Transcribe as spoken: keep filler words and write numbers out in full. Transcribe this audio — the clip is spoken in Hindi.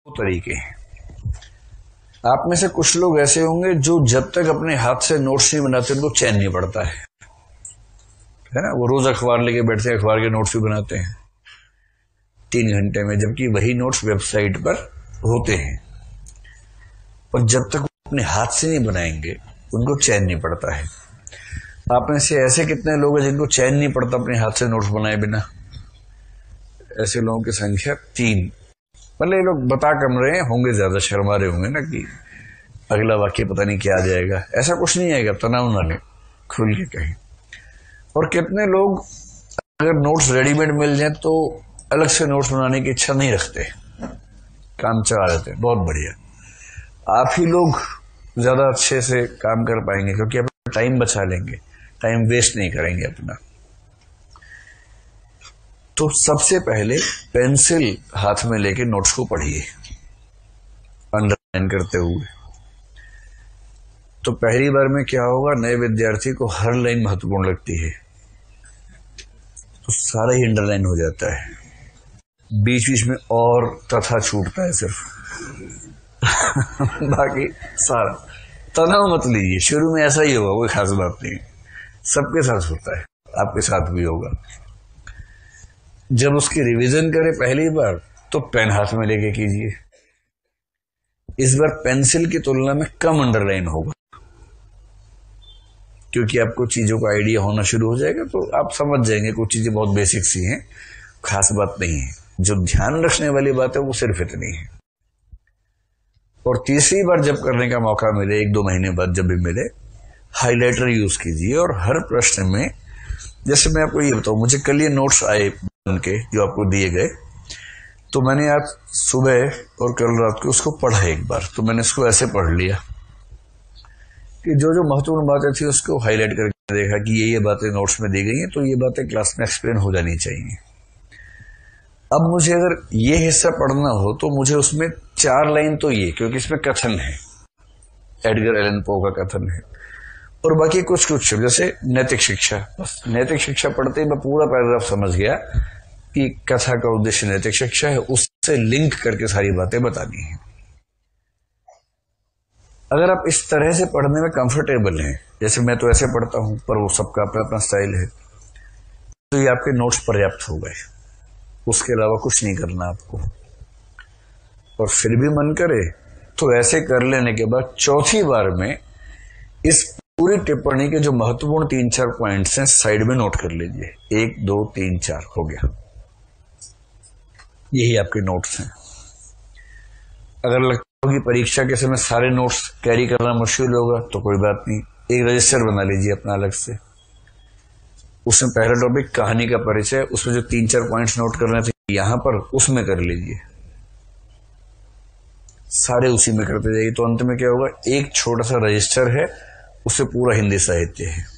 तरीके हैं। आप में से कुछ लोग ऐसे होंगे जो जब तक अपने हाथ से नोट्स नहीं बनाते उनको चैन नहीं पड़ता है है ना। वो रोज अखबार लेके बैठते हैं, अखबार के नोट्स भी बनाते हैं तीन घंटे में, जबकि वही नोट्स वेबसाइट पर होते हैं। और जब तक वो अपने हाथ से नहीं बनाएंगे उनको चैन नहीं पड़ता है। आप में से ऐसे कितने लोग हैं जिनको चैन नहीं पड़ता अपने हाथ से नोट्स बनाए बिना? ऐसे लोगों की संख्या तीन। मतलब ये लोग बता कम रहे हैं, होंगे ज्यादा, शर्मा रहे होंगे ना कि अगला वाक्य पता नहीं क्या आ जाएगा। ऐसा कुछ नहीं आएगा, तनाव ना ले, खुल के कहें। और कितने लोग अगर नोट्स रेडीमेड मिल जाए तो अलग से नोट्स बनाने की इच्छा नहीं रखते, काम चला लेते। बहुत बढ़िया, आप ही लोग ज्यादा अच्छे से काम कर पाएंगे क्योंकि आप टाइम बचा लेंगे, टाइम वेस्ट नहीं करेंगे अपना। तो सबसे पहले पेंसिल हाथ में लेके नोट्स को पढ़िए अंडरलाइन करते हुए। तो पहली बार में क्या होगा, नए विद्यार्थी को हर लाइन महत्वपूर्ण लगती है तो सारा ही अंडरलाइन हो जाता है। बीच बीच में और तथा छूटता है सिर्फ बाकी सारा। तनाव मत लीजिए, शुरू में ऐसा ही होगा, कोई खास बात नहीं, सबके साथ होता है, आपके साथ भी होगा। जब उसकी रिवीजन करें पहली बार तो पेन हाथ में लेके कीजिए। इस बार पेंसिल की तुलना में कम अंडरलाइन होगा क्योंकि आपको चीजों का आइडिया होना शुरू हो जाएगा, तो आप समझ जाएंगे कुछ चीजें बहुत बेसिक सी हैं, खास बात नहीं है। जो ध्यान रखने वाली बात है वो सिर्फ इतनी है। और तीसरी बार जब करने का मौका मिले, एक दो महीने बाद जब भी मिले, हाइलाइटर यूज कीजिए। और हर प्रश्न में, जैसे मैं आपको ये बताऊं, मुझे कल ये नोट्स आए उनके जो आपको दिए गए, तो मैंने आज सुबह और कल रात को उसको पढ़ा एक बार। तो मैंने इसको ऐसे पढ़ लिया कि जो जो महत्वपूर्ण बातें थी उसको हाईलाइट करके देखा कि ये ये बातें नोट्स में दी गई हैं, तो ये बातें क्लास में एक्सप्लेन हो जानी चाहिए। अब मुझे अगर ये हिस्सा पढ़ना हो तो मुझे उसमें चार लाइन तो ये, क्योंकि इसमें कथन है, एडगर एलन पो का कथन है, और बाकी कुछ कुछ जैसे नैतिक शिक्षा। बस नैतिक शिक्षा पढ़ते ही मैं पूरा पैराग्राफ समझ गया कि कथा का उद्देश्य नैतिक शिक्षा है, उससे लिंक करके सारी बातें बतानी है। अगर आप इस तरह से पढ़ने में कंफर्टेबल हैं, जैसे मैं तो ऐसे पढ़ता हूं, पर वो सबका अपना अपना स्टाइल है, तो ये आपके नोट्स पर्याप्त हो गए। उसके अलावा कुछ नहीं करना आपको। और फिर भी मन करे तो ऐसे कर लेने के बाद चौथी बार में इस पूरी टिप्पणी के जो महत्वपूर्ण तीन चार पॉइंट्स हैं साइड में नोट कर लीजिए। एक दो तीन चार हो गया, यही आपके नोट्स हैं। अगर लगता हो कि परीक्षा के समय सारे नोट्स कैरी करना मुश्किल होगा तो कोई बात नहीं, एक रजिस्टर बना लीजिए अपना अलग से। उसमें पहला टॉपिक कहानी का परिचय, उसमें जो तीन चार पॉइंट्स नोट करने थे यहां पर, उसमें कर लीजिए, सारे उसी में करते जाइए। तो अंत में क्या होगा, एक छोटा सा रजिस्टर है, उससे पूरा हिंदी साहित्य है।